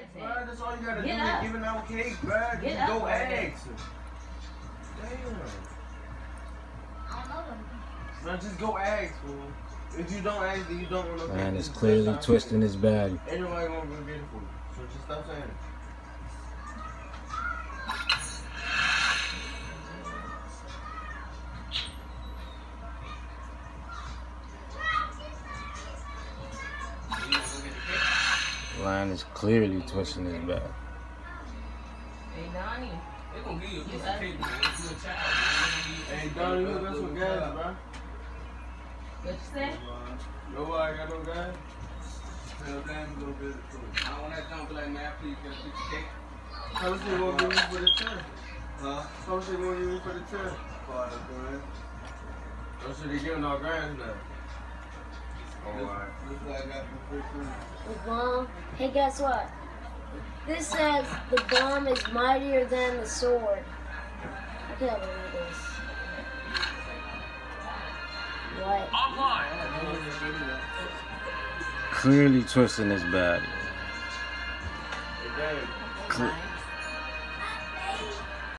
bro. That's all you gotta do Get is up. giving out cake, bro. Get Just up go already. ask. Damn. I don't know them. Man, just go ask, fool. If you don't ask, then you don't want no cake. Man is Just clearly stop twisting his body. saying it. Ain't nobody gonna go get it for you. So just stop saying it. Lion is clearly twisting his back. Hey, Donnie. They gonna give you a piece of cake, man. If you a child, man. Hey, Donnie, you got some gas, bro? What you say? Nobody got no gas? Tell them to go visit too. I don't want that jump be like, man, please get a piece of cake. How much they gonna give me for the 10? Huh? How much they gonna give me for the 10? $5, man. Oh, so they giving all grants now? Alright. This is what I got for free food. The bomb. Hey, guess what? This says the bomb is mightier than the sword. I can't believe this. What? Clearly twisting his body. Hey, Dad. Cle-